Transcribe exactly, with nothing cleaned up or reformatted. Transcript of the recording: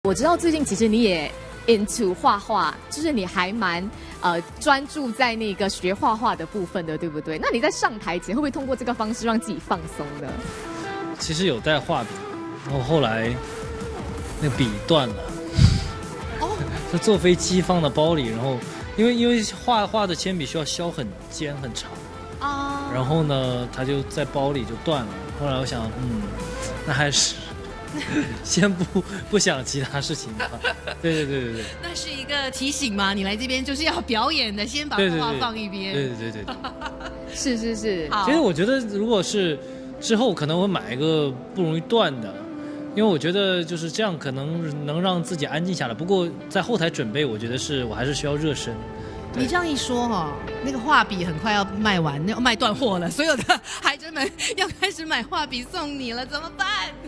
我知道最近其实你也 into 画画，就是你还蛮呃专注在那个学画画的部分的，对不对？那你在上台前会不会通过这个方式让自己放松呢？ 其实有带画笔，然后后来那个笔断了，哦，就坐飞机放到包里，然后因为因为画画的铅笔需要削很尖很长啊，然后呢，它就在包里就断了。后来我想，嗯，那还是。先不不想其他事情吧，对对对对对。 那是一个提醒吗？你来这边就是要表演的，先把画放一边。 对对对对对。 是是是。 其实我觉得，如果是之后可能我买一个不容易断的，因为我觉得就是这样，可能能让自己安静下来。不过在后台准备，我觉得是我还是需要热身。 你这样一说哈、哦，那个画笔很快要卖完，要卖断货了，所有的孩子们要开始买画笔送你了，怎么办？